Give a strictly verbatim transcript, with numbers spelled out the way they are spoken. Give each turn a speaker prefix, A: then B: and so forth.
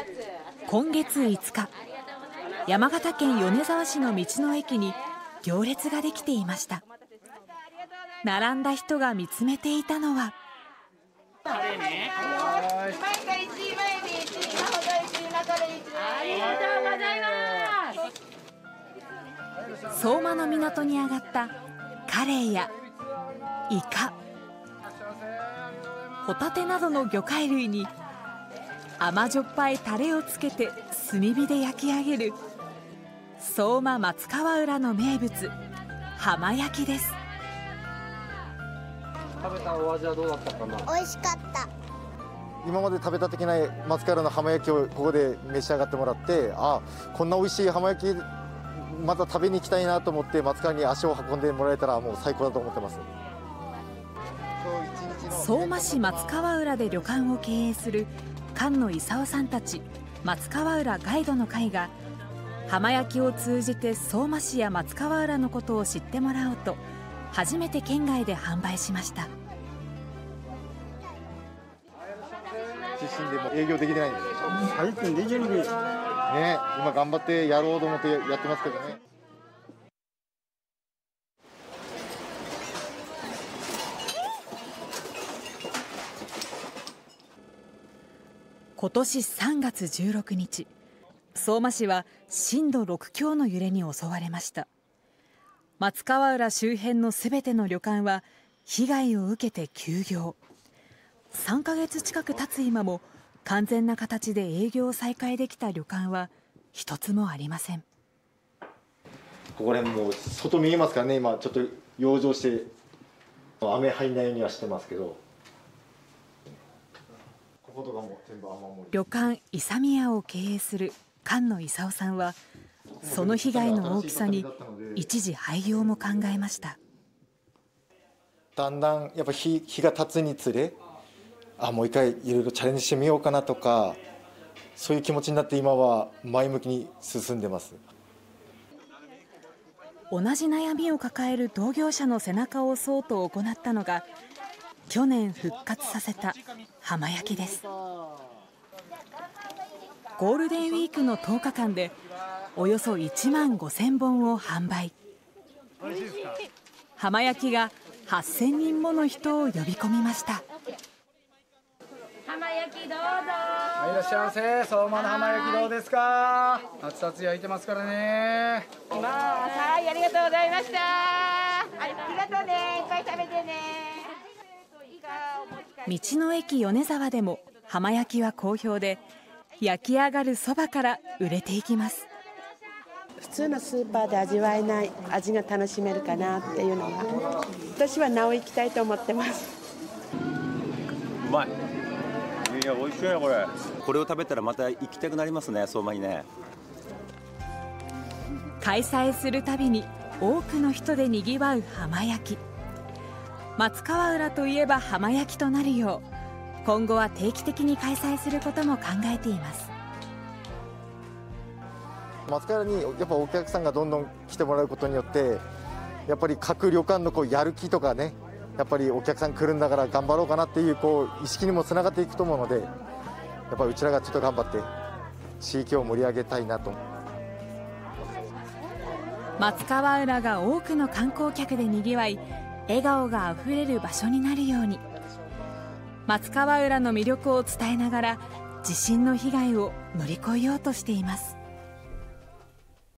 A: 今月いつか、山形県米沢市の道の駅に行列ができていました。並んだ人が見つめていたのは、相馬の港に上がったカレイやイカ、ホタテなどの魚介類に甘じょっぱいタレをつけて炭火で焼き上げる相馬松川浦の名物、浜焼きです。
B: 食べたお味はどうだったかな。
C: 美味しかった。
D: 今まで食べた的な松川浦の浜焼きをここで召し上がってもらって、あ、こんな美味しい浜焼きまた食べに行きたいなと思って松川に足を運んでもらえたらもう最高だと思ってます。
A: 相馬市松川浦で旅館を経営する菅野勲さんたち松川浦ガイドの会が、浜焼きを通じて相馬市や松川浦のことを知ってもらおうと初めて県外で販売しました。
D: 自身でも営業できてないんですよ。
B: 最近できるね。
D: ね、今頑張ってやろうと思ってやってますけどね。
A: 今年さんがつじゅうろくにち、相馬市は震度ろくきょうの揺れに襲われました。松川浦周辺のすべての旅館は被害を受けて休業。さんかげつ近く経つ今も完全な形で営業を再開できた旅館は一つもありません。
D: ここら辺もう外見えますからね。今ちょっと養生して雨入んないようにはしてますけど、こことかも全部雨漏り。
A: 旅館勇宮を経営する菅野勲さんはその被害の大きさに一時廃業も考えました。
D: だんだんやっぱ日、日が経つにつれ、あ、もう一回いろいろチャレンジしてみようかなとか、そういう気持ちになって今は前向きに進んでます。
A: 同じ悩みを抱える同業者の背中を押そうと行ったのが去年復活させた浜焼きです。ゴールデンウィークのとおかかんでおよそいちまんごせんぼんを販売。浜焼きがはっせんにんもの人を呼び込みました。
E: 浜焼きどうぞ。
B: はい、いらっしゃいませ。相馬の浜焼きどうですか。熱々焼いてますからね。
E: まあ、はい、ありがとうございました。ありがとうね。いっぱい食べてね。
A: 道の駅米沢でも浜焼きは好評で、焼き上がるそばから売れていきます。
F: 普通のスーパーで味わえない味が楽しめるかなっていうのが、私はなお行きたいと思ってます。
G: うまい。いや、美味しいねこれ。これを食べたらまた行きたくなりますね、相馬にね。
A: 開催するたびに多くの人でにぎわう浜焼き。松川浦といえば浜焼きとなるよう、今後は定期的に開催することも考えています。
D: 松川浦にやっぱお客さんがどんどん来てもらうことによって、やっぱり各旅館のこうやる気とかね、やっぱりお客さん来るんだから頑張ろうかなっていうこう意識にもつながっていくと思うので、やっぱりうちらがちょっと頑張って地域を盛り上げたいなと。
A: 松川浦が多くの観光客でにぎわい、笑顔があふれる場所になるように、松川浦の魅力を伝えながら地震の被害を乗り越えようとしています。